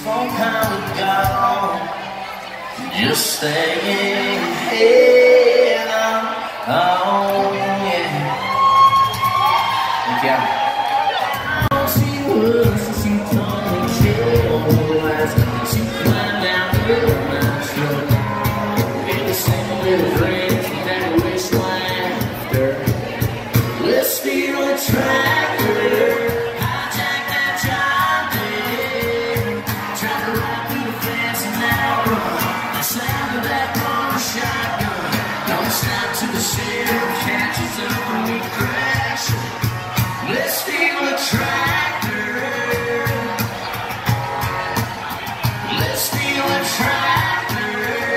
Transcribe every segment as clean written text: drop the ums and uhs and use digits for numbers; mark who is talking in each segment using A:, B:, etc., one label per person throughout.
A: phone call with God, just staying head on, yeah. Thank you. She was, she told me she was, she climbed down through my truck, and the same little friend that wish went after. Let's steal a tractor. To the sheriff catches up and we crash. Let's steal a tractor. Let's steal a tractor.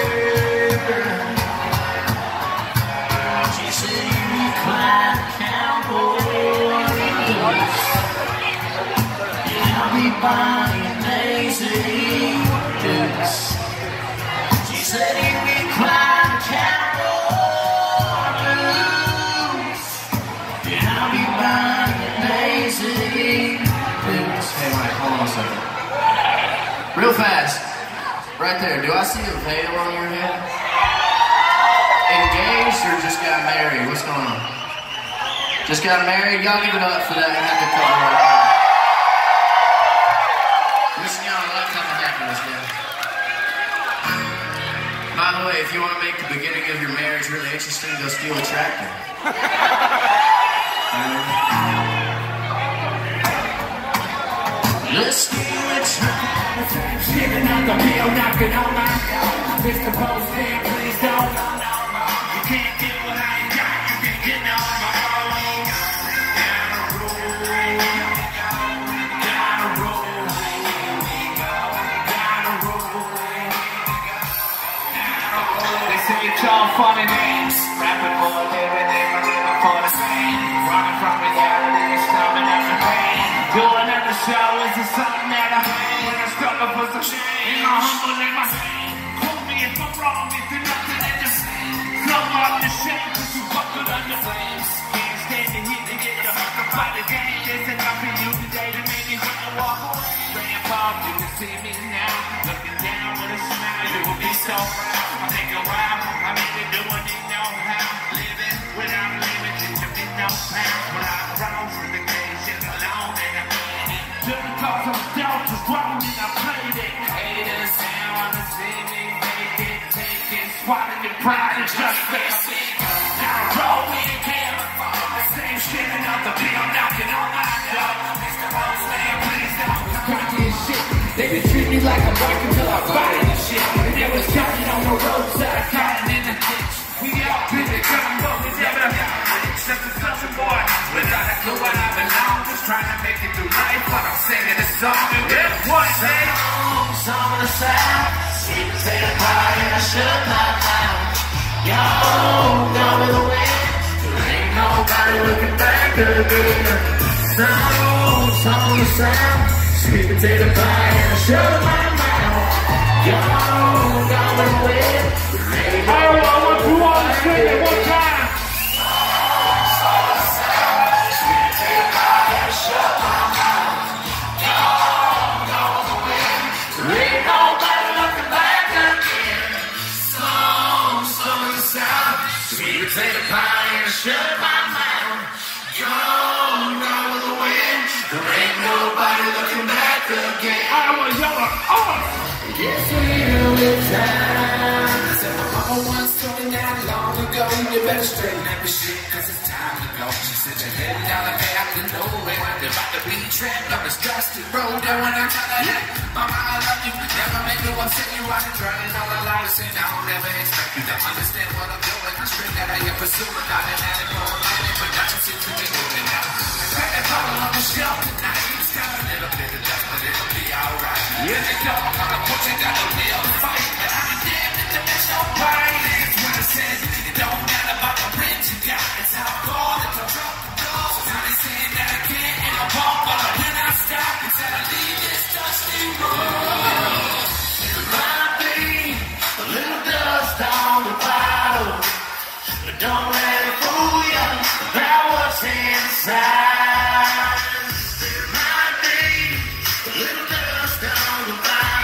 A: She said you be quiet, cowboy. Yeah, I'll be buying Daisy Dukes. She said you be quiet, cowboy. Hey Mike, hold on a second. Real fast. Right there. Do I see a veil on your head? Engaged or just got married? What's going on? Just got married? Y'all give it up for that. You have to cover right there. Wishing y'all a lifetime of happiness, man. By the way, if you want to make the beginning of your marriage really interesting, go steal a tractor. Let's steal a tractor. Giving up the meal, knocking on my door. Mr. Postman, please don't. You can't get what I ain't got. You can get no more. Gotta roll. Gotta roll. Gotta roll. They say it's all fun and games. Rapping for a living, they were living for the same. Running from reality, stumbling after pain. Doing at the show is something that I hate. When I struggle for some shame, I'm humble in my hand. Quote me if I'm wrong, if you're nothing in the same. Throw off the shame, cause you buckled under flames. Can't stand to hit to get the hook up by the game. There's enough in you today to make me want to walk away. Grandpa, you can see me now. Looking down with a smile, you will be so proud. I think a while, I'm even doing it, know how. Living without limits, it should be no pound. When I rose to the occasion alone and I made it. Just because I'm down, just wrong and I played it. Haters now wanna see me make it, take it, swallow your pride and just face it. Now roll with him, the same shit another beat, I'm knocking on my door. Mr. Postman, please don't. Cracky as shit, they been treat me like I'm working till I body and shit. And they was counting on the roadside, counting in the ditch. We all been the combo, we never got rich. Just a cousin boy, without a clue where I belong. Just trying to make it through life, but I'm singing a song. And guess what, say? Some of the sound, sweet potato pie, and I shut my mouth. Y'all know with the wind, there ain't nobody looking back again. Some of the sound, sweet potato pie, and I shut my mouth. Y'all know with the wind, there ain't nobody. I want you all to sing it one time. Shut my mouth. Y'all know the wind. There ain't nobody looking back again. Some of the sound, sweet potato pie, and shut my mouth. Y'all know the wind. There ain't nobody looking back again. I want y'all to yes, we're in time. I said my mama once told me not long ago, you better straighten up your shit, cause it's time to go. She said you're heading down the path to nowhere. They're about to be trapped on this dusty road. And when I tell her, hey, mama, I love you, never make no upset you. I've been trying all my life, and I don't ever expect you to understand what I'm doing. I'm straight that I am pursuing, I've been at it for a minute, but nothing seems to be moving now. I got that bottle on the shelf tonight. It's got a little bit of dust, but it'll be alright. Yeah, they know I'm gonna put you down a little fight, but I'm damned if the best your body. That's what I said. It don't matter about the rent you got. It's how I call it, I'll drop the door. So now they saying that I can't and I won't, but when I stop, it's that I leave this dusty road. It might be a little dust on the bottle, but don't let it fool you about what's inside. There might be a little dust on the bottle.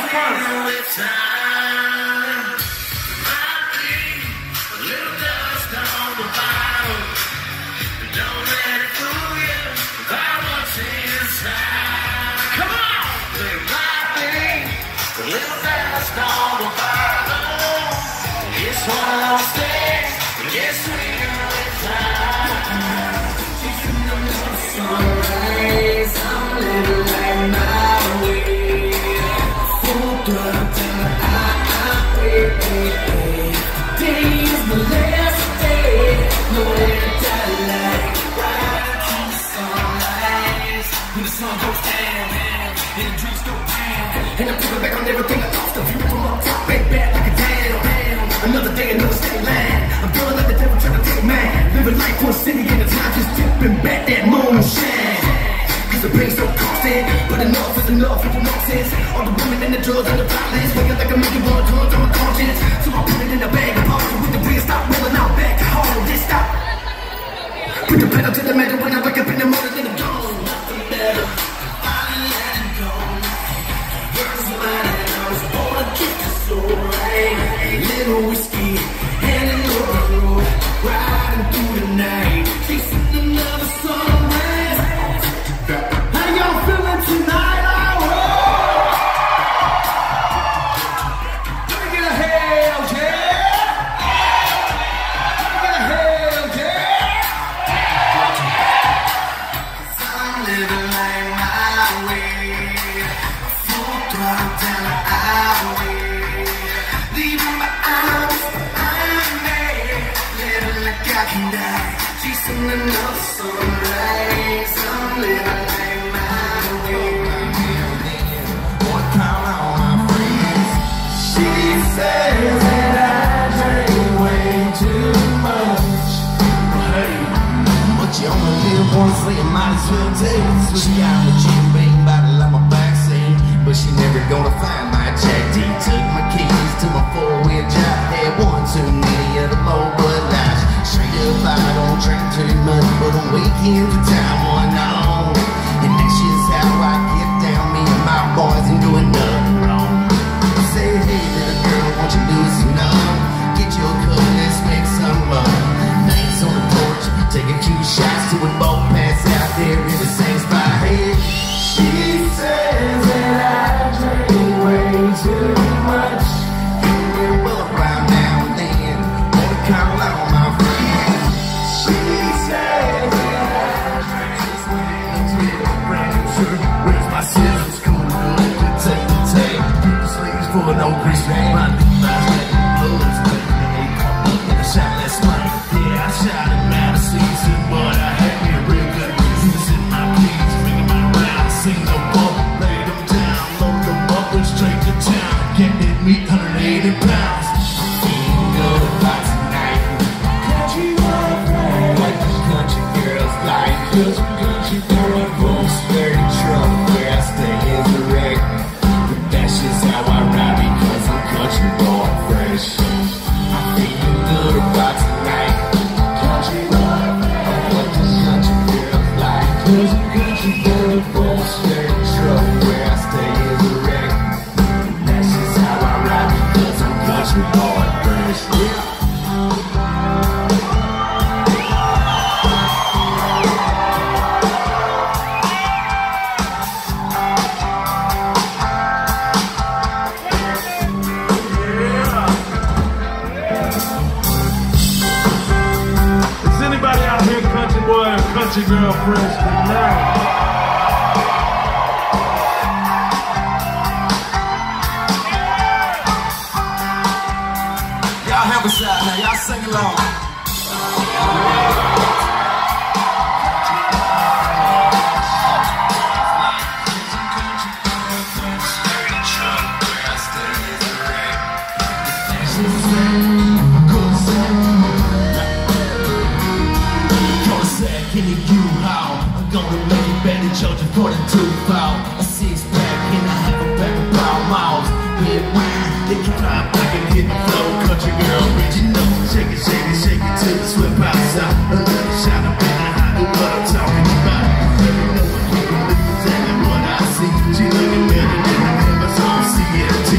B: She looking better than I ever saw. See it.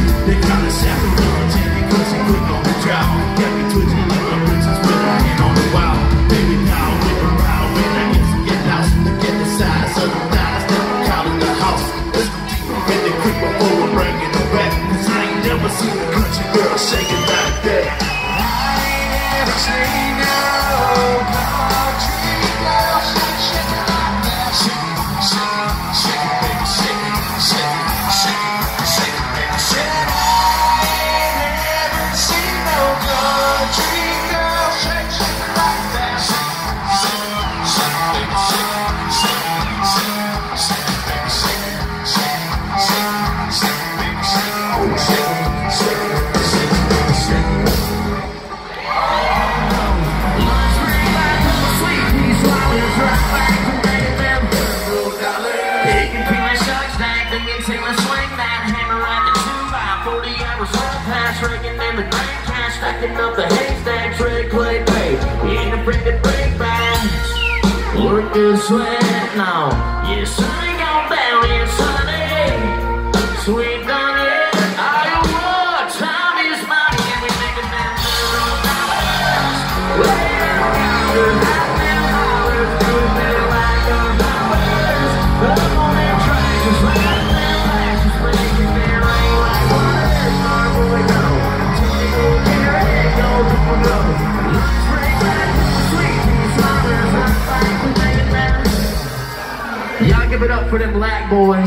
A: stacking up the haystack, trade, play, pay. We ain't afraid to break backs. Work is sweat now. Yeah, sun ain't gone down, yeah, sunny. Sweet done it. Are you what? Time is money, and we make it down to the road dollars. We're out them hollers, doing it like our dollars. Up on them tracks, right them flashes, making it rain like water. Our boy go, go, carry, go, go. Let's bring back the sweet peas, lovers, up like we make it down. Y'all give it up for them black boys.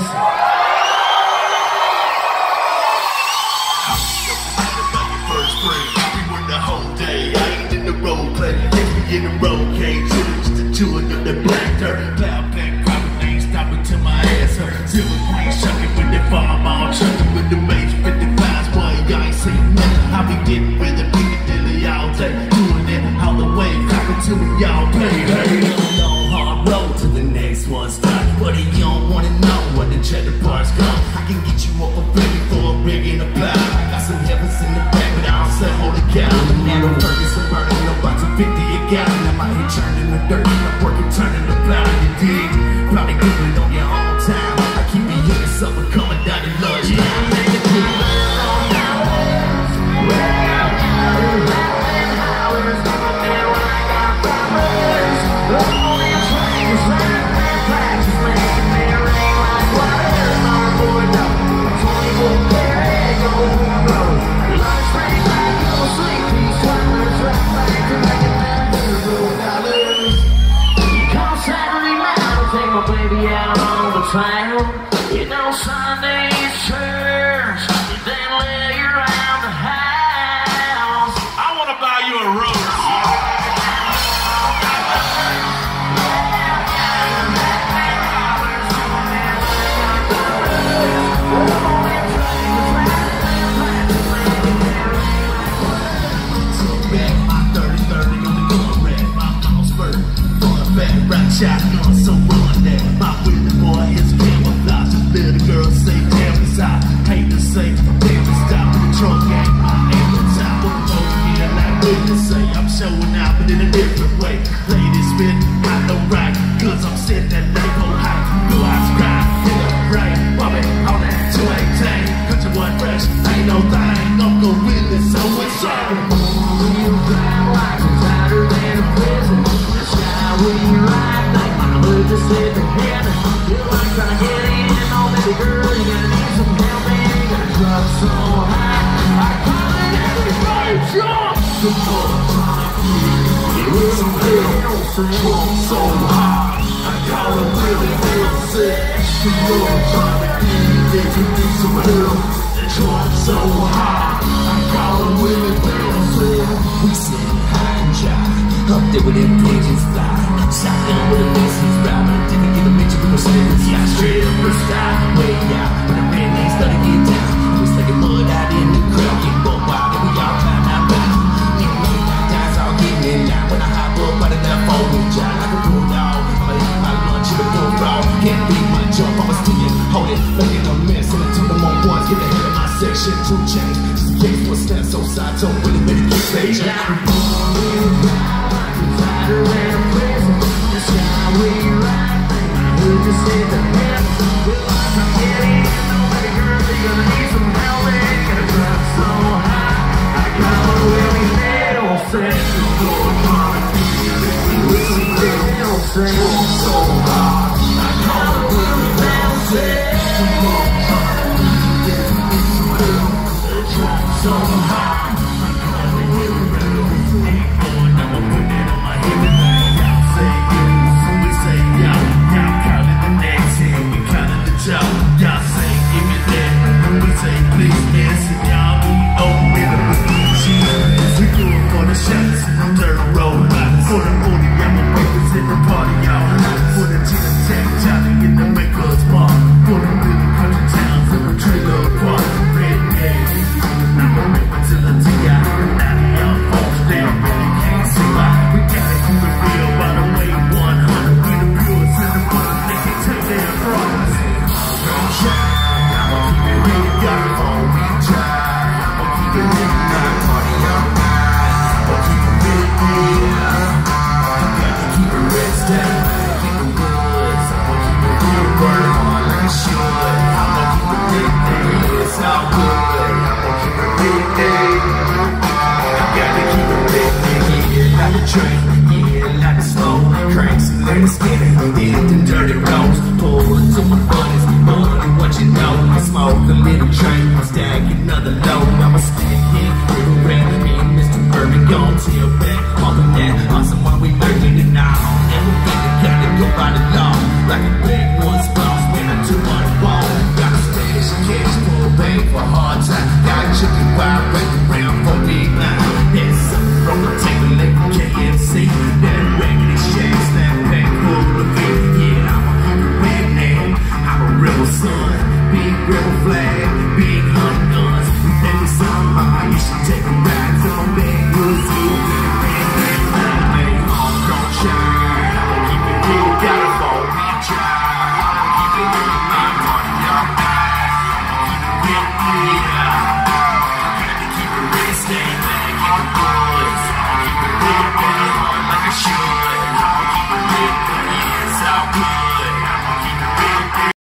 B: In the road, can't choose to chew it up the black dirt. Cloud back, private ain't stopping till my ass hurt. Silver green shucking with the farm, all chucking with the mage 55s. Boy, y'all ain't seen nothing. I be getting with the Piccadilly all day, doing it all the way, clapping till we all pay. Hey, long hard road to the next one stop. But you don't wanna know what the cheddar parts go. I can get you up a baby for a rig and a plow. Got some heavens in the back, but I don't say hold it down. And I'm Ferguson burning about 250 a gallon. I'm out here churning the dirt, I'm working, turning the plow, you dig? Probably Googling on your own time. I keep me hearing something coming down the lunch. Yeah, I'm making it on dollars. Well, hours, coming there when I got problems. All these trains, right there, flashes, making me rain like water. Our boy, no, 24 karat, go, go. Lunch break, back, go, sleep, these swimmers, right back to make it down to the road dollars. Come Saturday night, I'll take my baby out on the town. You know Sunday's church, then lay around the house. I wanna buy you a rose. Shotgun, so run that. My willing boy is camouflage. Just little girl say, damn, it's hot. Hate to say, damn, it's stop with the trunk gang. My name is top of the road, yeah, like witness say. I'm showing out, but in a different way. Ladies spit, I know right, cause I'm setting that label high. Blue eyes cry, hit up right. Bobby, on that 218. Country one fresh, ain't no thing. Uncle Willie, so it's right.
A: You drive like a tighter than a prison. The sky when you ride. Just hit the heaven. You like trying to get in, oh baby girl, you gotta need some help, man. You gotta drop so high. I call it everybody jump. The it was a real so high. I call it really real sick. The Lord trying to get you do some help. Jump so high. I call it really real sick. We sit high and dry, up there with them pigeons fly. Shotgun with a message driver. Didn't get a mention with no snippets. Yeah, straight up for style. Way out. When the red names started to get down. We was taking mud out in the crowd. Getting buck wild. And we all climb out bound. Nigga, guys all getting in now. When I hop up out of that four-wheel drive, like a bulldog. I'ma eat my lunch in a bullfrog. Can't beat my jump. I'ma steal it. Hold it. Making a mess. And until them on ones. Get ahead of my section. 2 chains. Just in case one stand so side. So really better get stage.